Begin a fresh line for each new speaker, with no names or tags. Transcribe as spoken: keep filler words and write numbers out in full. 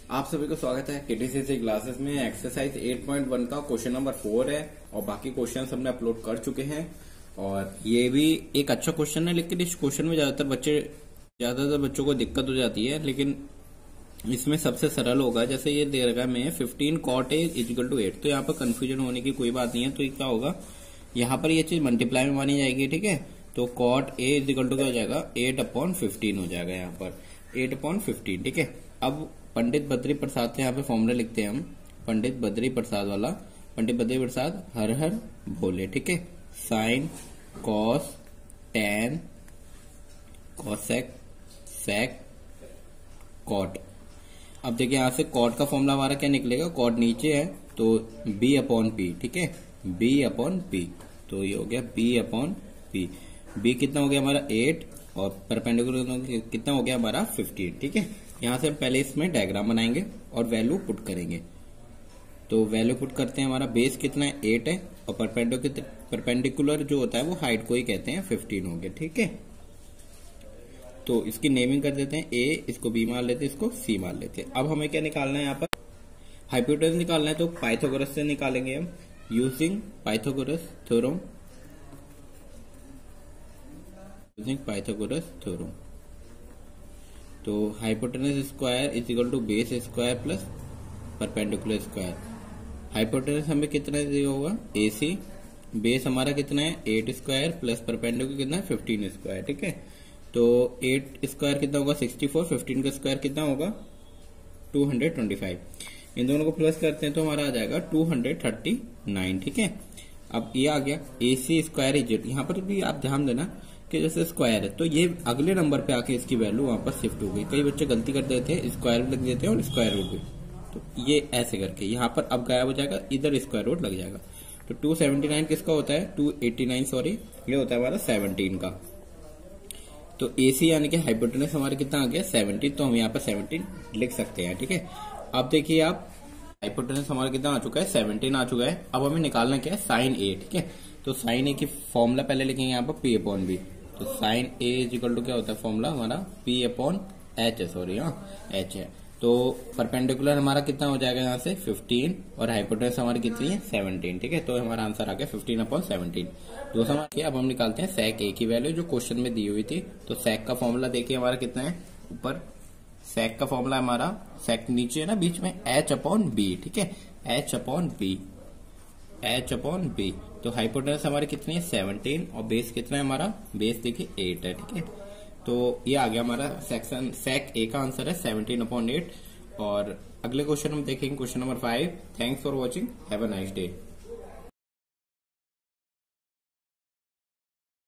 आप सभी को स्वागत है केटीसीसी क्लासेस में। एक्सरसाइज आठ पॉइंट वन का क्वेश्चन नंबर फोर है और बाकी क्वेश्चन हमने अपलोड कर चुके हैं। और ये भी एक अच्छा क्वेश्चन है, लेकिन इस क्वेश्चन में ज्यादातर बच्चे ज्यादातर बच्चों को दिक्कत हो जाती है, लेकिन इसमें सबसे सरल होगा। जैसे ये दे रखा है में fifteen cot A is equal to eight, तो यहाँ पर कंफ्यूजन होने की कोई बात नहीं है। तो ये क्या होगा, यहाँ पर ये चीज मल्टीप्लाई में मानी जाएगी, ठीक है। तो कॉट ए इजिकल टू क्या हो जाएगा, एट अपॉन फिफ्टीन हो जाएगा, यहाँ पर एट अपॉन फिफ्टीन, ठीक है। अब पंडित बद्री प्रसाद से यहाँ पे फॉर्मूला लिखते हैं हम, पंडित बद्री प्रसाद वाला। पंडित बद्री प्रसाद हर हर भोले, ठीक है। Sine cos tan cosec sec cot. अब देखिए यहाँ से कॉट का फॉर्मूला हमारा क्या निकलेगा, कॉट नीचे है तो बी अपॉन पी, ठीक है, बी अपॉन पी। तो ये हो गया बी अपॉन पी। बी कितना हो गया हमारा एट और परपेंडिकुलर कितना हो गया हमारा फिफ्टीन, ठीक है। यहाँ से पहले इसमें डायग्राम बनाएंगे और वैल्यू पुट करेंगे। तो वैल्यू पुट करते हैं, हमारा बेस कितना है एट है और परपेंडिकुलर परपेंडिकुलर जो होता है वो हाइट को ही कहते हैं, फिफ्टीन हो गया, ठीक है। तो इसकी नेमिंग कर देते हैं, ए इसको बी मान लेते हैं, इसको सी मान लेते हैं। अब हमें क्या निकालना है, यहाँ पर हाइपोटेनस निकालना है। तो पाइथागोरस से निकालेंगे हम using Pythagoras theorem, using Pythagoras theorem. तो hypotenuse square is equal to base square plus perpendicular square. Hypotenuse हमें कितना दिया होगा, ए सी। बेस हमारा कितना है एट स्क्वायर प्लस परपेंडिकुलर कितना है फिफ्टीन स्क्वायर, ठीक है। तो एट स्क्वायर कितना होगा सिक्सटी फोर, फिफ्टीन का स्क्वायर कितना होगा टू हंड्रेड ट्वेंटी फाइव। इन दोनों को प्लस करते हैं तो हमारा आ जाएगा टू हंड्रेड थर्टी नाइन, ठीक है। अब ये आ गया ए सी स्क्वायर इज, यहाँ पर भी आप ध्यान देना कि जैसे स्क्वायर है तो ये अगले नंबर पे आके इसकी वैल्यू वहां पर शिफ्ट हो गई। कई बच्चे गलती कर देते हैं, स्क्वायर रूट लिख देते हैं और स्क्वायर रूट भी, तो ये ऐसे करके यहाँ पर अब गायब हो जाएगा, इधर स्क्वायर रूट लग जाएगा। तो टू सेवेंटी नाइन किसका होता है, टू एटी नाइन सॉरी, ये होता है हमारा सेवनटीन का। तो एसी यानी कि हाइपोटेनस हमारा कितना आ गया सेवनटीन, तो हम यहाँ पर सेवनटीन लिख सकते हैं, ठीक है। अब देखिए आप हाइपोटेनस हमारा कितना आ चुका है, सेवनटीन आ चुका है। अब हमें निकालना क्या है, साइन ए, ठीक है। तो साइन ए की फॉर्मूला पहले लिखेंगे यहाँ पर पी अपॉन बी। तो sine A is equal to क्या होता है फॉर्मूला हमारा, पी अपॉन एच है, सॉरी हाँ एच है। तो परपेंडिकुलर हमारा कितना हो जाएगा यहाँ से फिफ्टीन और हाइपोटेनस हमारी कितनी है सेवनटीन, ठीक है। तो हमारा आंसर आ गया फिफ्टीन अपॉन सेवनटीन। दूसरा हमारा अब हम निकालते हैं सेक ए की वैल्यू जो क्वेश्चन में दी हुई थी। तो सेक का फॉर्मूला देखिए हमारा कितना है, ऊपर सेक का फॉर्मूला हमारा, सेक नीचे है ना बीच में, एच अपॉन बी, ठीक है, H upon B, H upon B. तो हाइपोटेनस हमारी कितनी है सेवनटीन और बेस कितना है हमारा, बेस देखिए एट है, ठीक है। तो ये आ गया हमारा सेक्शन सेक ए का आंसर है सेवनटीन अपॉन एट। और अगले क्वेश्चन हम देखेंगे question number five. Thanks for watching, have a nice day.